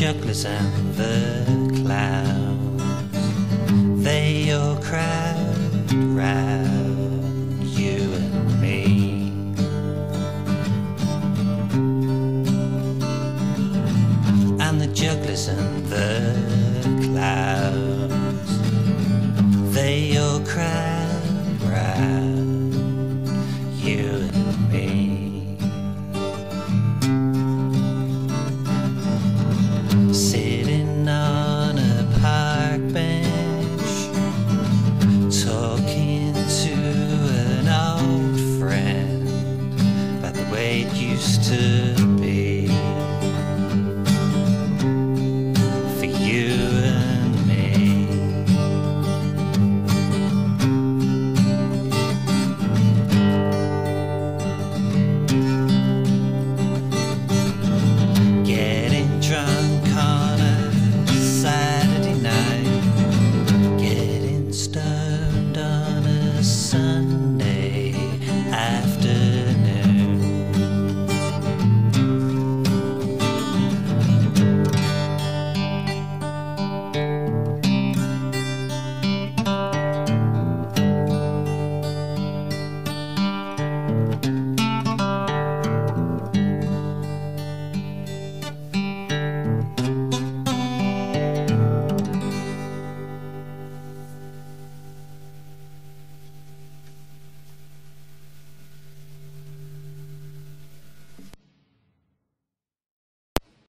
jugglers and the clowns, they all crowd round you and me. And the jugglers and the clowns, they all crowd round